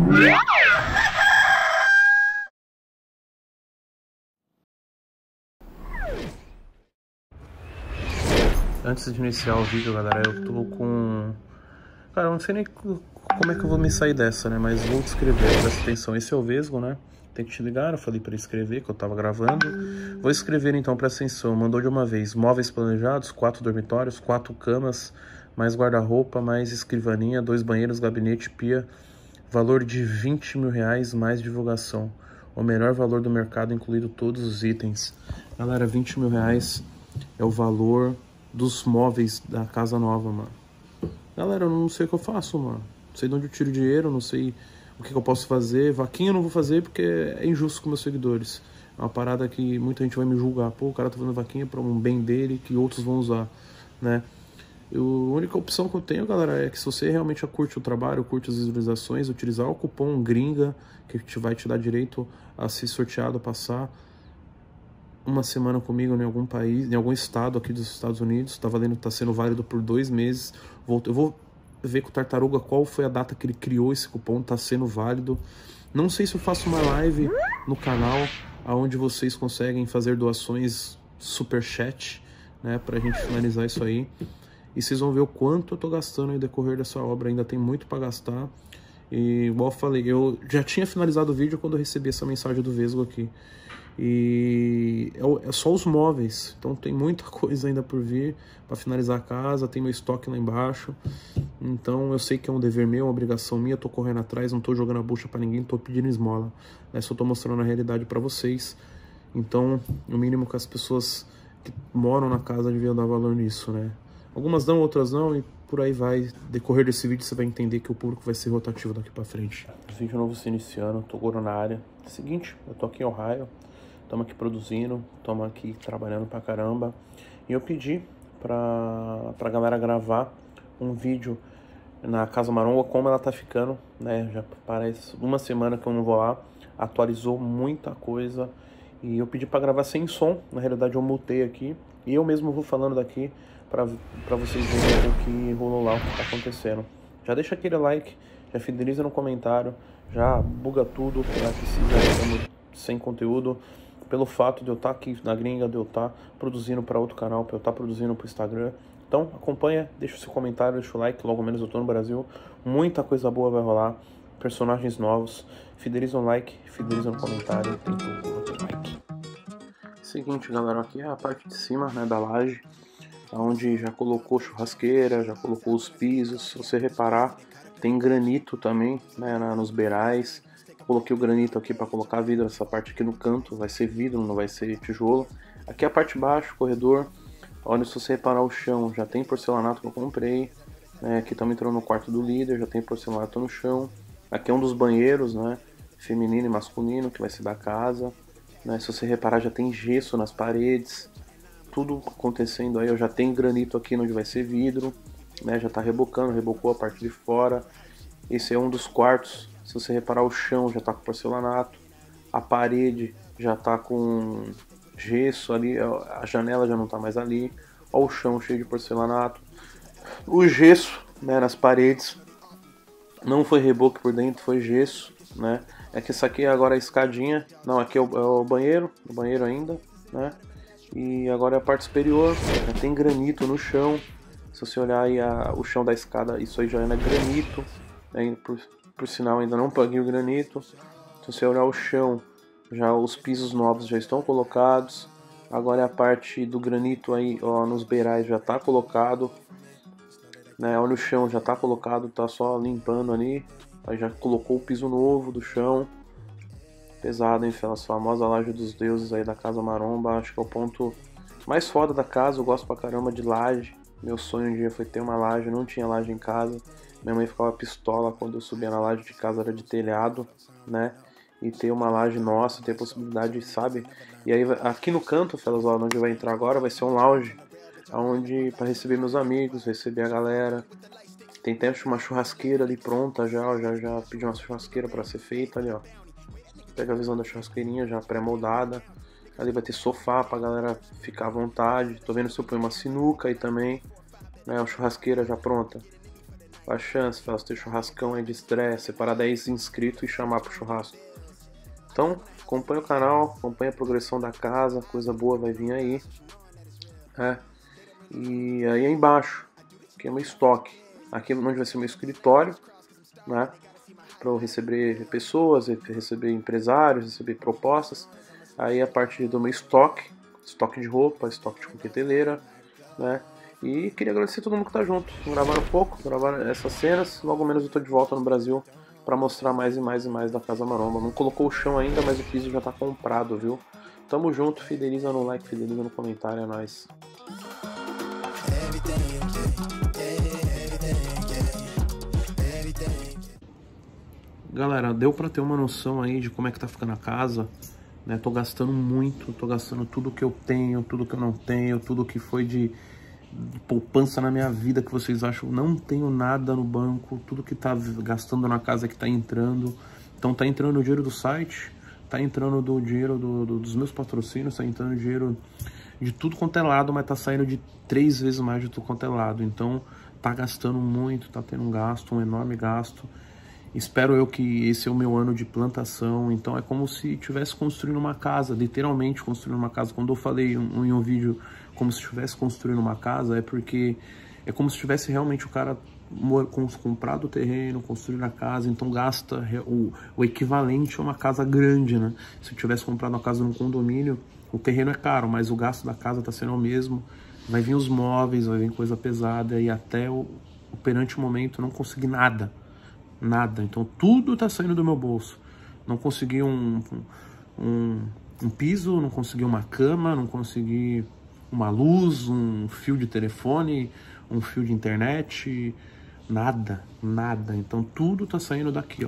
Antes de iniciar o vídeo, galera, eu tô com... Cara, eu não sei nem como é que eu vou me sair dessa, né? Mas vou descrever, presta atenção. Esse é o Vesgo, né? Tem que te ligar, eu falei pra escrever, que eu tava gravando. Vou escrever então, presta atenção. Mandou de uma vez. Móveis planejados, 4 dormitórios, 4 camas, mais guarda-roupa, mais escrivaninha, 2 banheiros, gabinete, pia. Valor de R$20.000, mais divulgação. O melhor valor do mercado, incluído todos os itens. Galera, R$20.000 é o valor dos móveis da casa nova, mano. Galera, eu não sei o que eu faço, mano. Não sei de onde eu tiro dinheiro, não sei o que eu posso fazer. Vaquinha eu não vou fazer porque é injusto com meus seguidores. É uma parada que muita gente vai me julgar. Pô, o cara tá fazendo vaquinha pra um bem dele que outros vão usar, né? A única opção que eu tenho, galera, é que se você realmente curte o trabalho, curte as visualizações, utilizar o cupom GRINGA, que vai te dar direito a ser sorteado, a passar uma semana comigo em algum país, em algum estado aqui dos Estados Unidos. Tá valendo, tá sendo válido por 2 meses. Eu vou ver com o Tartaruga qual foi a data que ele criou esse cupom, tá sendo válido. Não sei se eu faço uma live no canal, onde vocês conseguem fazer doações super chat, né, pra gente finalizar isso aí. E vocês vão ver o quanto eu tô gastando no decorrer dessa obra, ainda tem muito pra gastar. E igual eu falei, eu já tinha finalizado o vídeo quando eu recebi essa mensagem do Vesgo aqui. E é só os móveis, então tem muita coisa ainda por vir para finalizar a casa, tem meu estoque lá embaixo. Então eu sei que é um dever meu, uma obrigação minha, tô correndo atrás, não tô jogando a bucha para ninguém, tô pedindo esmola, né? Só tô mostrando a realidade para vocês. Então o mínimo que as pessoas que moram na casa deviam dar valor nisso, né? Algumas dão, outras não, e por aí vai. Decorrer desse vídeo você vai entender que o público vai ser rotativo daqui para frente. Vídeo novo se iniciando, tô agora na área. Seguinte, eu tô aqui em Ohio. Estamos aqui produzindo, estamos aqui trabalhando pra caramba. E eu pedi pra galera gravar um vídeo na Casa Maromba, como ela tá ficando, né? Já parece uma semana que eu não vou lá. Atualizou muita coisa. E eu pedi pra gravar sem som. Na realidade eu mutei aqui. E eu mesmo vou falando daqui pra vocês verem o que rolou lá, o que tá acontecendo. Já deixa aquele like, já fideliza no comentário, já buga tudo, pra que se sem conteúdo. Pelo fato de eu estar aqui na gringa, de eu estar produzindo para outro canal, para eu estar produzindo para o Instagram. Então acompanha, deixa o seu comentário, deixa o like, logo menos eu tô no Brasil. Muita coisa boa vai rolar, personagens novos. Fideliza no like, fideliza no comentário, tem tudo, like. Seguinte, galera, aqui é a parte de cima, né, da laje, onde já colocou churrasqueira, já colocou os pisos. Se você reparar, tem granito também, né, nos beirais. Coloquei o granito aqui para colocar vidro. Essa parte aqui no canto vai ser vidro, não vai ser tijolo. Aqui é a parte de baixo, corredor. Olha, se você reparar o chão, já tem porcelanato que eu comprei. Aqui estamos entrando no quarto do líder, já tem porcelanato no chão. Aqui é um dos banheiros, né, feminino e masculino, que vai ser da casa. Se você reparar, já tem gesso nas paredes. Tudo acontecendo aí, já tem granito aqui onde vai ser vidro. Já está rebocando, rebocou a parte de fora. Esse é um dos quartos. Se você reparar, o chão já está com porcelanato, a parede já está com gesso ali, a janela já não está mais ali. Olha o chão cheio de porcelanato. O gesso, né, nas paredes não foi reboco por dentro, foi gesso, né? É que essa aqui é agora a escadinha. Não, aqui é o banheiro ainda, né? E agora é a parte superior, já tem granito no chão. Se você olhar aí o chão da escada, isso aí já é granito, né? Por sinal, ainda não paguei o granito. Se você olhar o chão, já os pisos novos já estão colocados. Agora é a parte do granito aí, ó, nos beirais já está colocado, né? Olha o chão, já está colocado, tá só limpando ali. Aí já colocou o piso novo do chão. Pesado, hein? A famosa laje dos deuses aí da Casa Maromba. Acho que é o ponto mais foda da casa. Eu gosto pra caramba de laje. Meu sonho um dia foi ter uma laje, não tinha laje em casa. Minha mãe ficava pistola quando eu subia na laje de casa, era de telhado, né? E ter uma laje nossa, ter a possibilidade, sabe? E aí aqui no canto, fellas, ó, onde vai entrar agora, vai ser um lounge, onde para receber meus amigos, receber a galera. Tem até uma churrasqueira ali pronta já pedi uma churrasqueira para ser feita ali, ó. Pega a visão da churrasqueirinha já pré-moldada. Ali vai ter sofá pra galera ficar à vontade. Tô vendo se eu ponho uma sinuca aí também, né? A churrasqueira já pronta. a chance, Felas, ter churrascão aí de estresse, separar 10 inscritos e chamar pro churrasco. Então, acompanha o canal, acompanha a progressão da casa, coisa boa vai vir aí. E aí embaixo, aqui é meu estoque. Aqui é onde vai ser meu escritório, né? Para eu receber pessoas, receber empresários, receber propostas. Aí a parte do meu estoque de roupa, estoque de coqueteleira, né? E queria agradecer a todo mundo que tá junto. Gravaram um pouco, gravaram essas cenas. Logo menos eu tô de volta no Brasil para mostrar mais e mais e mais da Casa Maromba. Não colocou o chão ainda, mas o piso já tá comprado, viu? Tamo junto, fideliza no like, fideliza no comentário, é nóis. Galera, deu pra ter uma noção aí de como é que tá ficando a casa, né? Tô gastando muito, tô gastando tudo que eu tenho, tudo que eu não tenho, tudo que foi de poupança na minha vida que vocês acham. Não tenho nada no banco, tudo que tá gastando na casa que tá entrando. Então tá entrando o dinheiro do site, tá entrando do dinheiro dos meus patrocínios, tá entrando dinheiro de tudo quanto é lado, mas tá saindo de 3 vezes mais de tudo quanto é lado. Então tá gastando muito, tá tendo um gasto, um enorme gasto. Espero eu que esse é o meu ano de plantação, então é como se estivesse construindo uma casa, literalmente construindo uma casa. Quando eu falei em um vídeo como se estivesse construindo uma casa, é porque é como se tivesse realmente o cara comprado o terreno, construindo a casa, então gasta o equivalente a uma casa grande, né? Se eu tivesse comprado uma casa num condomínio, o terreno é caro, mas o gasto da casa tá sendo o mesmo. Vai vir os móveis, vai vir coisa pesada e até perante o momento eu não consegui nada. Então tudo tá saindo do meu bolso. Não consegui um piso, não consegui uma cama, não consegui uma luz, um fio de telefone, um fio de internet, nada. Então tudo tá saindo daqui, ó.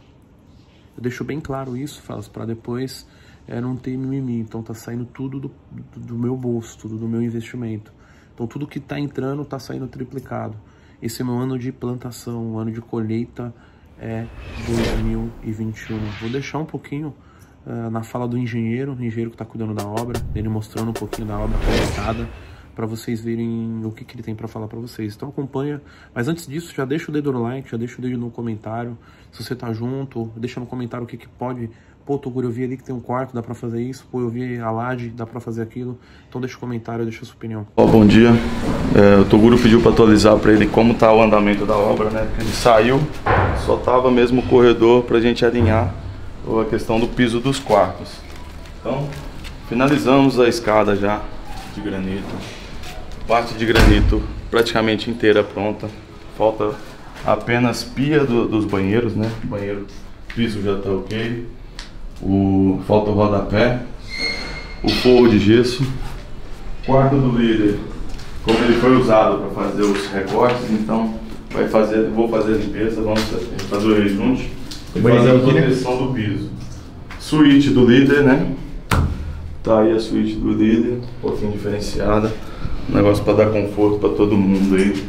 Eu deixo bem claro isso, Felas, para depois não ter mimimi. Então tá saindo tudo do meu bolso, tudo do meu investimento. Então tudo que tá entrando tá saindo triplicado. Esse é meu ano de plantação, um ano de colheita é 2021. Vou deixar um pouquinho na fala do engenheiro que está cuidando da obra, ele mostrando um pouquinho da obra completada, para vocês verem o que ele tem para falar para vocês. Então acompanha, mas antes disso já deixa o dedo no like, já deixa o dedo no comentário, se você tá junto, deixa no comentário o que pode. Pô, Toguro, eu vi ali que tem um quarto, dá pra fazer isso. Pô, eu vi a laje, dá pra fazer aquilo. Então deixa o comentário, deixa a sua opinião. Bom dia. O Toguro pediu pra atualizar pra ele como tá o andamento da obra, né? Porque ele saiu, só tava mesmo o corredor pra gente alinhar a questão do piso dos quartos. Então, finalizamos a escada já de granito. Parte de granito praticamente inteira pronta. Falta apenas pia dos banheiros, né? O banheiro, piso já tá ok. Falta o rodapé, o forro de gesso, quarto do líder, como ele foi usado para fazer os recortes, então vou fazer a limpeza, vamos fazer o rejunte e fazer a proteção do piso. Suíte do líder, né? Tá aí a suíte do líder, um pouquinho diferenciada, um negócio para dar conforto para todo mundo aí.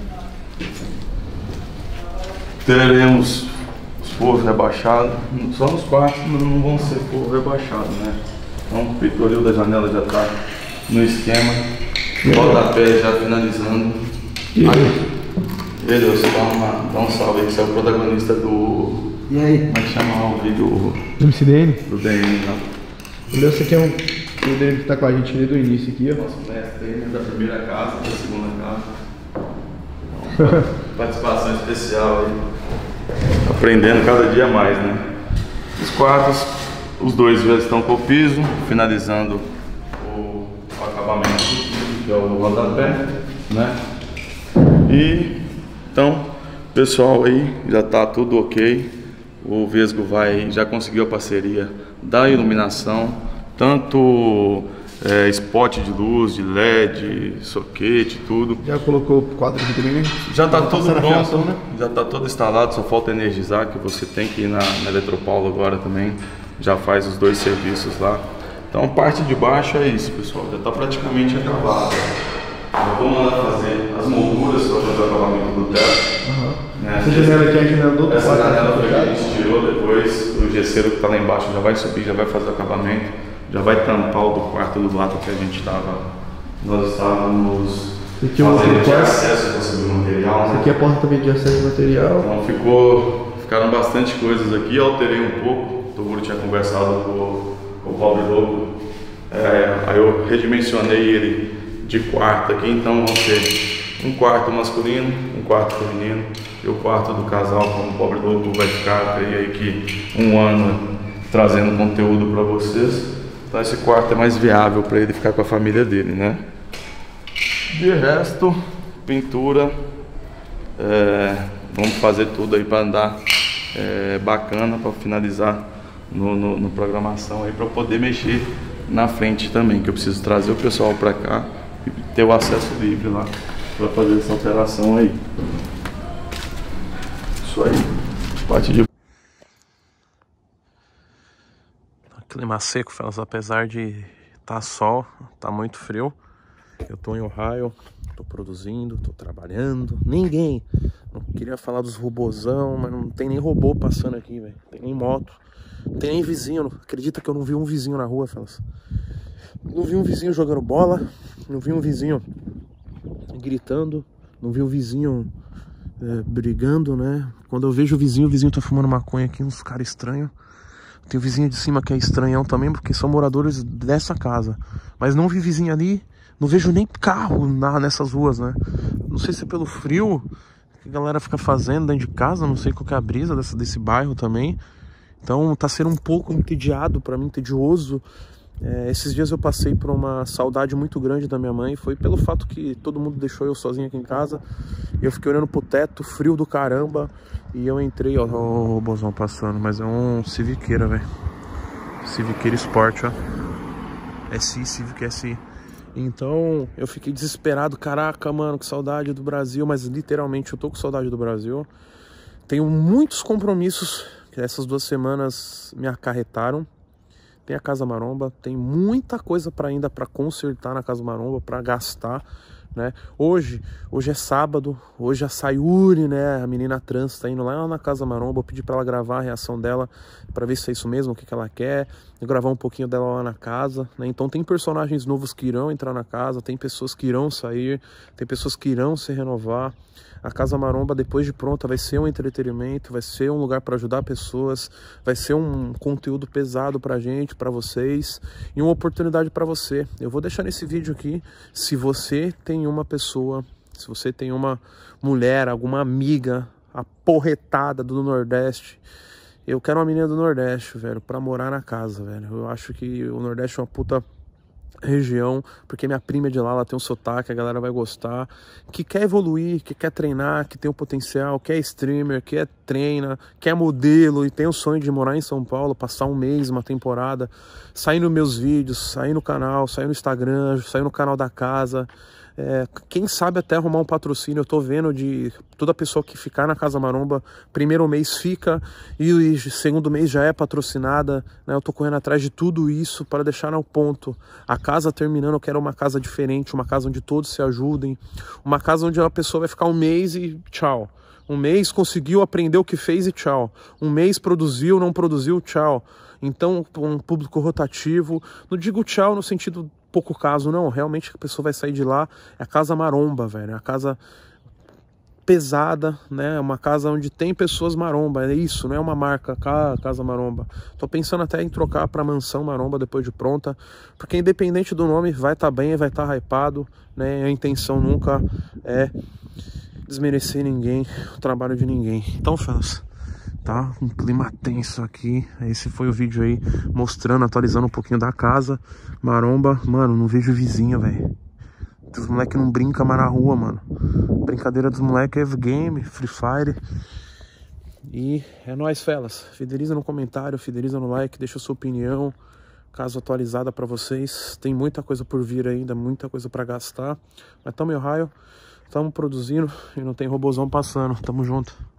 Teremos forro rebaixado, só nos quartos não vão ser forro rebaixado, né? Então o peitoril da janela já está no esquema, o rodapé já finalizando. Ele, você dá um salve aí, que você é o protagonista do... E aí? Como é que chama o vídeo? Do MCDN? Do DN, lá. O Leo, você aqui é o dele que tá com a gente desde o início aqui, ó. Nosso mestre aí, da primeira casa, da segunda casa. Participação especial aí. Aprendendo cada dia mais, né? Os quartos, os dois já estão com o piso, finalizando o acabamento, que é o rodapé, né? E então, pessoal aí, já tá tudo ok. O Vesgo já conseguiu a parceria da iluminação, tanto spot de luz, de LED, soquete, tudo. Já colocou o quadro aqui também, né? Já está tudo pronto, né? Já está tudo instalado, só falta energizar, que você tem que ir na Eletropaulo agora também. Já faz os 2 serviços lá. Então a parte de baixo é isso, pessoal, já está praticamente acabado. Eu vou mandar fazer as molduras para fazer o acabamento do teto. Né? Essa janela aqui é a janela do outro. Essa janela foi que a gente tirou depois, o gesseiro que está lá embaixo já vai subir, já vai fazer o acabamento. Já vai tampar o do quarto do lado que a gente estava. Nós estávamos Esse aqui é um fazendo de acesso para subir o material, né? Esse aqui é a porta também de acesso ao material. Então ficaram bastante coisas aqui, alterei um pouco. O Toguro tinha conversado com o pobre louco. Aí eu redimensionei ele de quarto aqui, então vão ser um quarto masculino, um quarto feminino e o quarto do casal, como o pobre louco vai ficar aí que um ano trazendo conteúdo para vocês. Então esse quarto é mais viável para ele ficar com a família dele, né? De resto, pintura, vamos fazer tudo aí para andar bacana, para finalizar no programação aí, para poder mexer na frente também, que eu preciso trazer o pessoal para cá e ter o acesso livre lá para fazer essa alteração aí. Isso aí, parte de clima seco, fellas, apesar de tá sol, tá muito frio. Eu tô em Ohio, tô produzindo, tô trabalhando. Ninguém, não queria falar dos robôzão, mas não tem nem robô passando aqui, velho. Tem nem moto, não tem nem vizinho. Acredita que eu não vi um vizinho na rua, fellas? Não vi um vizinho jogando bola, não vi um vizinho gritando, não vi um vizinho brigando, né? Quando eu vejo o vizinho tá fumando maconha aqui, uns caras estranhos. Tem o vizinho de cima que é estranhão também, porque são moradores dessa casa. Mas não vi vizinho ali, não vejo nem carro nessas ruas, né? Não sei se é pelo frio que a galera fica fazendo dentro de casa, não sei qual que é a brisa desse bairro também. Então tá sendo um pouco entediado pra mim, tedioso. Esses dias eu passei por uma saudade muito grande da minha mãe. Foi pelo fato que todo mundo deixou eu sozinho aqui em casa. E eu fiquei olhando pro teto, frio do caramba. E eu entrei, ó, o robôzão passando. Mas é um Civiqueira, velho. Civiqueira Sport, ó. SI, Civic SI. Então eu fiquei desesperado. Caraca, mano, que saudade do Brasil. Mas literalmente eu tô com saudade do Brasil. Tenho muitos compromissos que essas 2 semanas me acarretaram. Tem a Casa Maromba, tem muita coisa ainda para consertar na Casa Maromba, para gastar, né? Hoje é sábado, hoje a Sayuri, né, a menina trans, tá indo lá na Casa Maromba. Eu pedi para ela gravar a reação dela, para ver se é isso mesmo, o que ela quer. Eu gravar um pouquinho dela lá na casa, né? Então tem personagens novos que irão entrar na casa, tem pessoas que irão sair, tem pessoas que irão se renovar. A Casa Maromba, depois de pronta, vai ser um entretenimento, vai ser um lugar para ajudar pessoas, vai ser um conteúdo pesado pra gente, pra vocês, e uma oportunidade para você. Eu vou deixar nesse vídeo aqui, se você tem uma pessoa, se você tem uma mulher, alguma amiga aporretada do Nordeste, eu quero uma menina do Nordeste, velho, pra morar na casa, velho. Eu acho que o Nordeste é uma puta região, porque minha prima é de lá, ela tem um sotaque, a galera vai gostar, que quer evoluir, que quer treinar, que tem o potencial, que é streamer, que treina, que é modelo e tem o sonho de morar em São Paulo, passar um mês, uma temporada, sair nos meus vídeos, sair no canal, sair no Instagram, sair no canal da casa. Quem sabe até arrumar um patrocínio. Eu tô vendo de toda pessoa que ficar na Casa Maromba, primeiro mês fica e segundo mês já é patrocinada, né? Eu tô correndo atrás de tudo isso para deixar no ponto. A casa terminando, eu quero uma casa diferente, uma casa onde todos se ajudem, uma casa onde a pessoa vai ficar um mês e tchau. Um mês conseguiu aprender o que fez e tchau. Um mês produziu, não produziu, tchau. Então, um público rotativo. Não digo tchau no sentido pouco caso, não. Realmente a pessoa vai sair de lá. É a Casa Maromba, velho. É a casa pesada, né? É uma casa onde tem pessoas maromba. É isso, não é uma marca, Casa Maromba. Tô pensando até em trocar pra Mansão Maromba depois de pronta. Porque independente do nome, vai estar bem, vai estar hypado, né? A intenção nunca é desmerecer ninguém, o trabalho de ninguém. Então, fellas, tá um clima tenso aqui. Esse foi o vídeo aí mostrando, atualizando um pouquinho da casa Maromba. Mano, não vejo vizinho, velho. Os moleques não brincam mais na rua, mano. Brincadeira dos moleques é game, Free Fire. E é nóis, fellas. Fideliza no comentário, fideliza no like, deixa a sua opinião, caso atualizada pra vocês. Tem muita coisa por vir ainda, muita coisa pra gastar. Mas tamo em Ohio, tamo produzindo e não tem robôzão passando. Tamo junto.